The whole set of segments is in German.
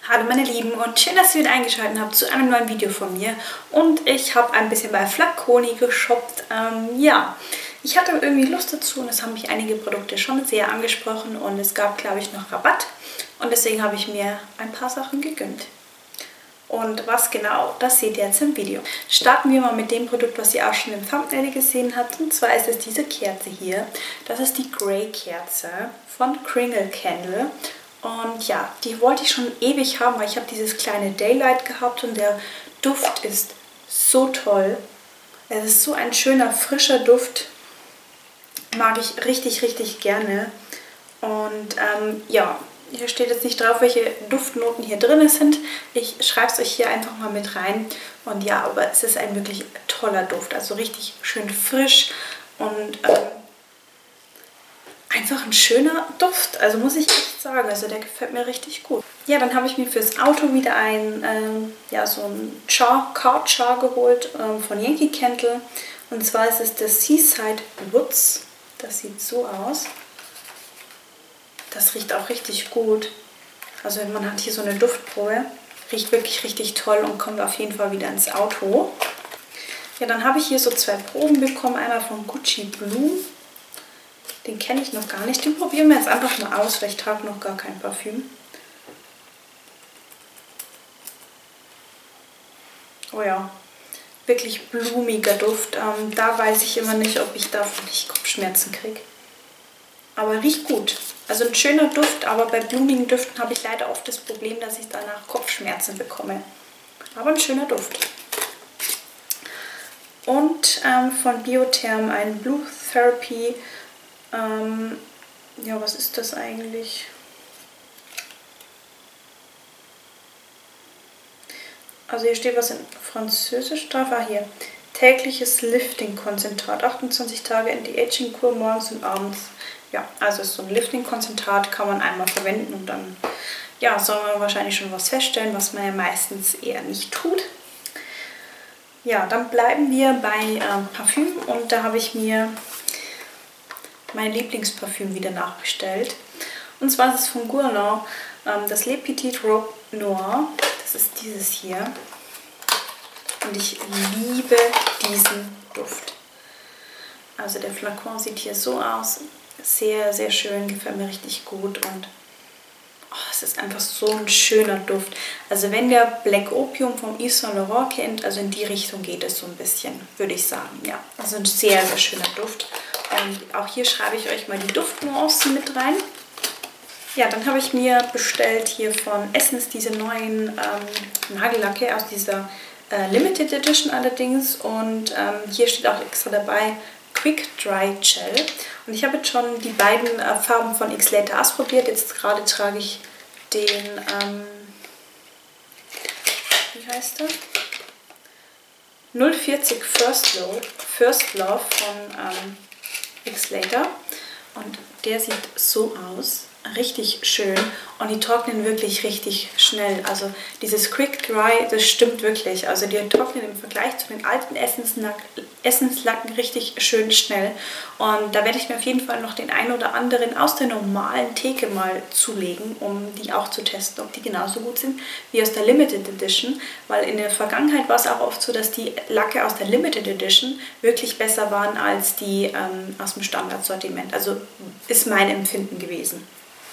Hallo meine Lieben und schön, dass ihr wieder eingeschaltet habt zu einem neuen Video von mir. Und ich habe ein bisschen bei Flaconi geshoppt. Ja, ich hatte irgendwie Lust dazu und es haben mich einige Produkte schon sehr angesprochen und es gab, glaube ich, noch Rabatt. Und deswegen habe ich mir ein paar Sachen gegönnt. Und was genau, das seht ihr jetzt im Video. Starten wir mal mit dem Produkt, was ihr auch schon im Thumbnail gesehen habt. Und zwar ist es diese Kerze hier. Das ist die Grey Kerze von Kringle Candle. Und ja, die wollte ich schon ewig haben, weil ich habe dieses kleine Daylight gehabt und der Duft ist so toll. Es ist so ein schöner, frischer Duft. Mag ich richtig, richtig gerne. Und ja, hier steht jetzt nicht drauf, welche Duftnoten hier drin sind. Ich schreibe es euch hier einfach mal mit rein. Und ja, aber es ist ein wirklich toller Duft. Also richtig schön frisch und einfach ein schöner Duft, also muss ich echt sagen, also der gefällt mir richtig gut. Ja, dann habe ich mir fürs Auto wieder ja, so ein Car Char geholt von Yankee Candle. Und zwar ist es das Seaside Woods. Das sieht so aus. Das riecht auch richtig gut. Also man hat hier so eine Duftprobe. Riecht wirklich richtig toll und kommt auf jeden Fall wieder ins Auto. Ja, dann habe ich hier so zwei Proben bekommen. Einmal von Gucci Blue. Den kenne ich noch gar nicht. Den probieren wir jetzt einfach mal aus, weil ich trage noch gar kein Parfüm. Oh ja, wirklich blumiger Duft. Da weiß ich immer nicht, ob ich davon nicht Kopfschmerzen kriege. Aber riecht gut. Also ein schöner Duft, aber bei blumigen Düften habe ich leider oft das Problem, dass ich danach Kopfschmerzen bekomme. Aber ein schöner Duft. Und von Biotherm ein Blue Therapy. Ja, was ist das eigentlich? Also hier steht was in Französisch drauf. Ah, hier. Tägliches Lifting-Konzentrat. 28 Tage Anti-Aging-Kur morgens und abends. Ja, also ist so ein Lifting-Konzentrat, kann man einmal verwenden und dann ja, soll man wahrscheinlich schon was feststellen, was man ja meistens eher nicht tut. Ja, dann bleiben wir bei Parfüm und da habe ich mir mein Lieblingsparfüm wieder nachbestellt. Und zwar ist es von Guerlain, das Le Petit Robe Noir. Das ist dieses hier. Und ich liebe diesen Duft. Also der Flakon sieht hier so aus. Sehr, sehr schön, gefällt mir richtig gut. Und oh, es ist einfach so ein schöner Duft. Also wenn der Black Opium vom Yves Saint Laurent kennt, also in die Richtung geht es so ein bisschen, würde ich sagen. Ja, also ein sehr, sehr schöner Duft. Und auch hier schreibe ich euch mal die Duftnuancen mit rein. Ja, dann habe ich mir bestellt hier von Essence diese neuen Nagellacke aus dieser Limited Edition allerdings. Und hier steht auch extra dabei Quick Dry Gel. Und ich habe jetzt schon die beiden Farben von X-Later ausprobiert. Jetzt gerade trage ich den, wie heißt der? 040 First Love von X-Later und der sieht so aus, richtig schön und die trocknen wirklich richtig schnell, also dieses Quick Dry, das stimmt wirklich, also die trocknen im Vergleich zu den alten Essence-Lacken richtig schön schnell und da werde ich mir auf jeden Fall noch den einen oder anderen aus der normalen Theke mal zulegen, um die auch zu testen, ob die genauso gut sind wie aus der Limited Edition, weil in der Vergangenheit war es auch oft so, dass die Lacke aus der Limited Edition wirklich besser waren als die aus dem Standardsortiment, also ist mein Empfinden gewesen.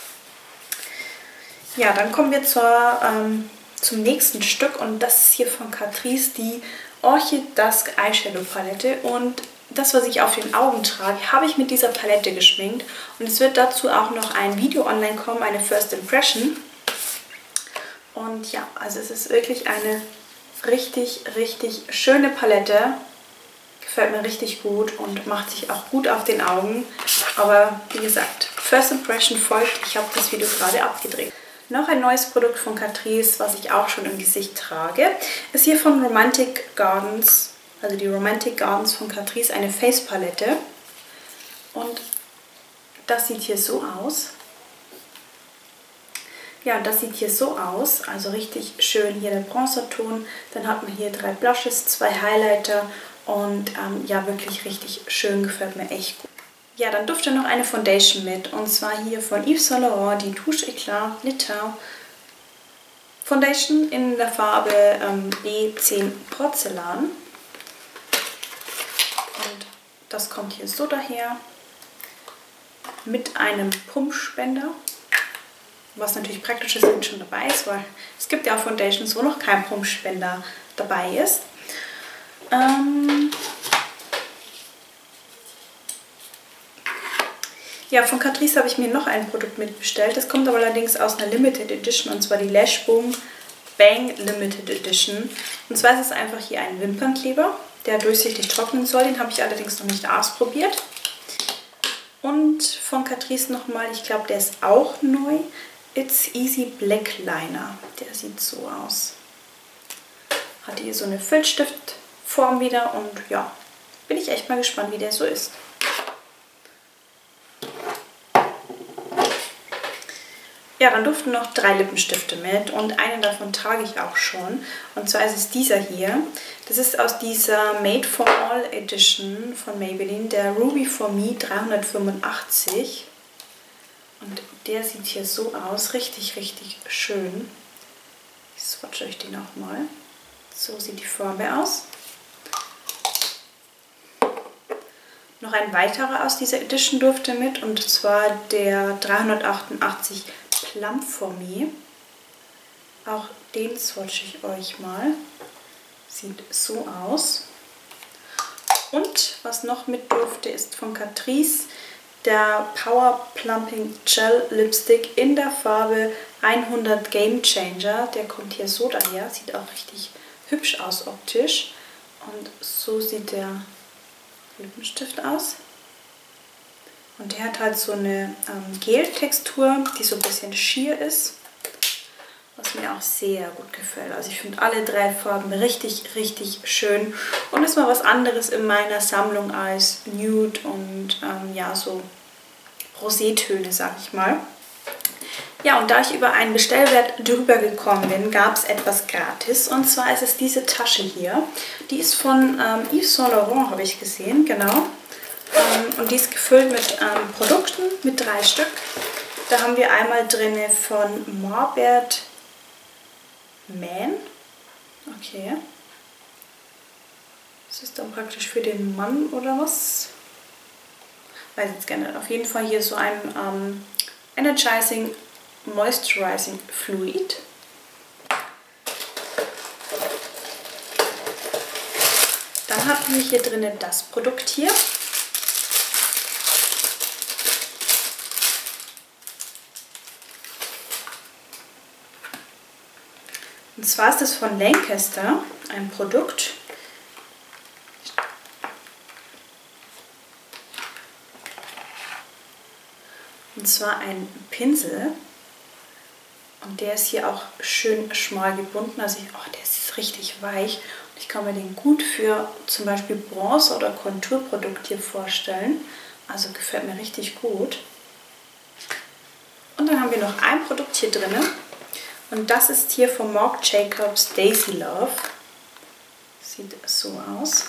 Ja, dann kommen wir zum nächsten Stück und das ist hier von Catrice die Orchid Dusk Eyeshadow Palette und das, was ich auf den Augen trage, habe ich mit dieser Palette geschminkt und es wird dazu auch noch ein Video online kommen, eine First Impression und ja, also es ist wirklich eine richtig, richtig schöne Palette, gefällt mir richtig gut und macht sich auch gut auf den Augen, aber wie gesagt, First Impression folgt, ich habe das Video gerade abgedreht. Noch ein neues Produkt von Catrice, was ich auch schon im Gesicht trage, ist hier von Romantic Gardens, also die Romantic Gardens von Catrice, eine Face Palette. Und das sieht hier so aus. Ja, das sieht hier so aus, also richtig schön hier der Bronzerton. Dann hat man hier 3 Blushes, 2 Highlighter und ja, wirklich richtig schön, gefällt mir echt gut. Ja, dann dufte noch eine Foundation mit und zwar hier von Yves Saint Laurent, die Touche Eclat Litten Foundation in der Farbe B10 Porzellan. Und das kommt hier so daher mit einem Pumpspender, was natürlich praktisch ist, wenn schon dabei ist, weil es gibt ja auch Foundations, wo noch kein Pumpspender dabei ist. Ja, von Catrice habe ich mir noch ein Produkt mitbestellt. Das kommt aber allerdings aus einer Limited Edition, und zwar die Lash Boom Bang Limited Edition. Und zwar ist es einfach hier ein Wimpernkleber, der durchsichtig trocknen soll. Den habe ich allerdings noch nicht ausprobiert. Und von Catrice nochmal, ich glaube, der ist auch neu. It's Easy Black Liner. Der sieht so aus. Hat hier so eine Filzstiftform wieder und ja, bin ich echt mal gespannt, wie der so ist. Ja, dann durften noch 3 Lippenstifte mit und einen davon trage ich auch schon. Und zwar ist es dieser hier. Das ist aus dieser Made for All Edition von Maybelline, der Ruby for Me 385. Und der sieht hier so aus, richtig, richtig schön. Ich swatche euch den auch mal. So sieht die Farbe aus. Noch ein weiterer aus dieser Edition durfte mit, und zwar der 388 Plum for Me. Auch den swatche ich euch mal. Sieht so aus. Und was noch mit durfte, ist von Catrice der Power Plumping Gel Lipstick in der Farbe 100 Game Changer. Der kommt hier so daher, sieht auch richtig hübsch aus optisch. Und so sieht der Lippenstift aus. Und der hat halt so eine Gel-Textur, die so ein bisschen sheer ist, was mir auch sehr gut gefällt. Also ich finde alle 3 Farben richtig, richtig schön und ist mal was anderes in meiner Sammlung als Nude und ja, so Rosétöne, sag ich mal. Ja, und da ich über einen Bestellwert drüber gekommen bin, gab es etwas gratis. Und zwar ist es diese Tasche hier. Die ist von Yves Saint Laurent, habe ich gesehen, genau. Und die ist gefüllt mit Produkten, mit 3 Stück. Da haben wir einmal drin von Marbert Man. Okay. Das ist dann praktisch für den Mann oder was? Weiß jetzt gerne. Auf jeden Fall hier so ein Energizing Moisturizing Fluid. Dann haben wir hier drin das Produkt hier. Und zwar ist das von Lancaster ein Produkt. Und zwar ein Pinsel. Und der ist hier auch schön schmal gebunden. Also der ist richtig weich. Und ich kann mir den gut für zum Beispiel Bronze- oder Konturprodukt hier vorstellen. Also gefällt mir richtig gut. Und dann haben wir noch ein Produkt hier drin. Und das ist hier von Marc Jacobs Daisy Love. Sieht so aus.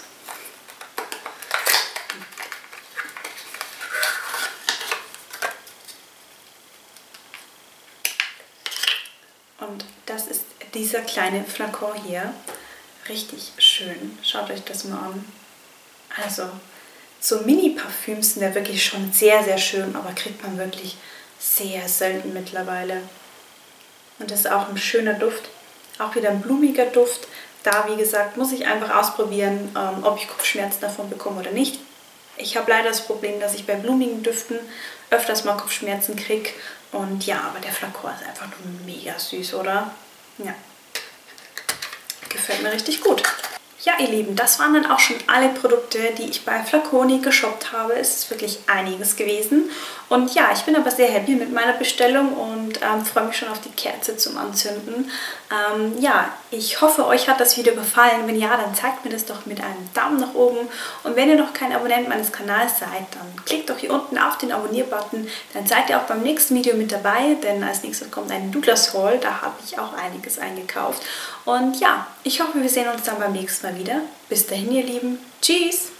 Und das ist dieser kleine Flakon hier. Richtig schön. Schaut euch das mal an. Also, so Mini-Parfüms sind ja wirklich schon sehr, sehr schön, aber kriegt man wirklich sehr selten mittlerweile. Und das ist auch ein schöner Duft. Auch wieder ein blumiger Duft. Da, wie gesagt, muss ich einfach ausprobieren, ob ich Kopfschmerzen davon bekomme oder nicht. Ich habe leider das Problem, dass ich bei blumigen Düften öfters mal Kopfschmerzen kriege. Und ja, aber der Flakon ist einfach nur mega süß, oder? Ja. Gefällt mir richtig gut. Ja, ihr Lieben, das waren dann auch schon alle Produkte, die ich bei Flaconi geshoppt habe. Es ist wirklich einiges gewesen. Und ja, ich bin aber sehr happy mit meiner Bestellung und freue mich schon auf die Kerze zum Anzünden. Ja, ich hoffe, euch hat das Video gefallen. Wenn ja, dann zeigt mir das doch mit einem Daumen nach oben. Und wenn ihr noch kein Abonnent meines Kanals seid, dann klickt doch hier unten auf den Abonnier-Button. Dann seid ihr auch beim nächsten Video mit dabei, denn als nächstes kommt ein Douglas Haul. Da habe ich auch einiges eingekauft. Und ja, ich hoffe, wir sehen uns dann beim nächsten Mal wieder. Bis dahin, ihr Lieben. Tschüss!